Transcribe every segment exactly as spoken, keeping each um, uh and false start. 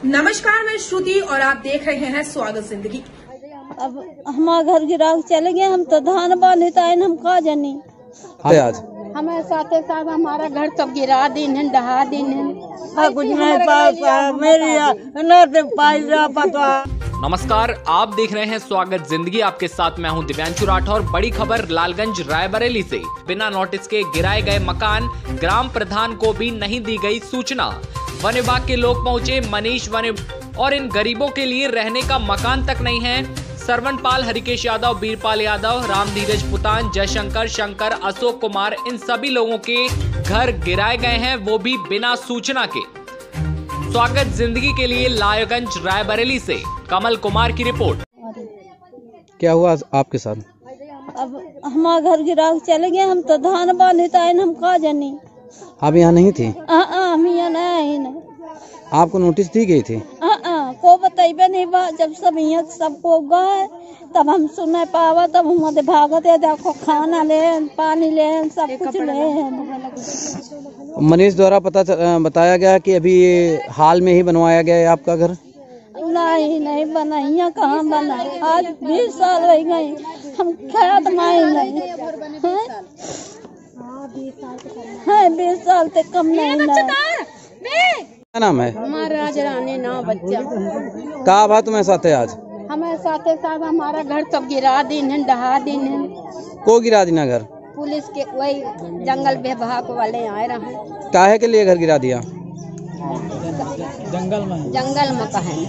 नमस्कार, मैं श्रुति और आप देख रहे हैं स्वागत जिंदगी। अब हमारा घर गिरा चले गए, हम तो धान बांधता है, हम का जानी आज हमारे साथ साथ हमारा घर सब गिरा दिन है, डहा दिन है, कुछ नहीं पाता मेरी न पाई पता। नमस्कार, आप देख रहे हैं स्वागत जिंदगी। आपके साथ मैं हूं दिव्यांशु राठौर। बड़ी खबर लालगंज रायबरेली से। बिना नोटिस के गिराए गए मकान, ग्राम प्रधान को भी नहीं दी गई सूचना। वन विभाग के लोग पहुंचे, मनीष वन और इन गरीबों के लिए रहने का मकान तक नहीं है। सरवण पाल, हरिकेश यादव, बीरपाल यादव, राम धीरज पुतान, जयशंकर शंकर, अशोक कुमार, इन सभी लोगों के घर गिराए गए हैं, वो भी बिना सूचना के। स्वागत जिंदगी के लिए लालगंज रायबरेली से कमल कुमार की रिपोर्ट। क्या हुआ आपके साथ? अब हमारा घर गिरा चले गए, हम तो धान बांधता है, हम का जानी। आप यहाँ नहीं थी? हम यहाँ नहीं, नहीं। आपको नोटिस दी गई थी? आ, आ, को बताइबे नहीं बा। जब सब यहाँ सबको गए तब हम सुन पावा, तब हम भागत है, देखो खाना ले, पानी ले, सब कुछ ले। मनीष द्वारा पता बताया गया कि अभी हाल में ही बनवाया गया है आपका घर? नहीं नहीं बना, यहाँ कहाँ बना, आज बीस साल हो गए, हम खेत माई नहीं है, बीस साल से कम नहीं। क्या नाम है? हमारा रानी ना बच्चा का भा तुम्हें साथ है आज? हमारे साथ साथ हमारा घर सब गिरा दिन है, डहा दिन है। को गिरा दिना घर? पुलिस के वही जंगल विभाग वाले आए रहे। काहे के लिए घर गिरा दिया? जंगल में जंगल में कहे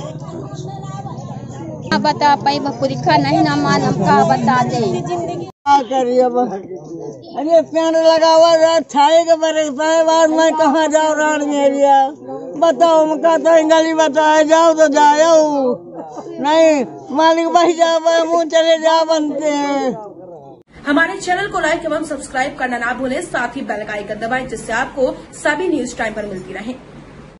बता पाई पुरीखा नहीं ना मालूम, का बता दे क्या करिए। अरे पेड़ लगा हुआ छाए के बरे बाद मैं कहाँ जाऊँ रान मेरिया, बताओ मैं कहता है गली बताए जाओ तो जाओ, नहीं मालिक भाई जाओ मुँह चले जाओ बनते हैं। हमारे चैनल को लाइक एवं सब्सक्राइब करना ना भूलें, साथ ही बेल का आइकन दबाएं जिससे आपको सभी न्यूज टाइम पर मिलती रहे।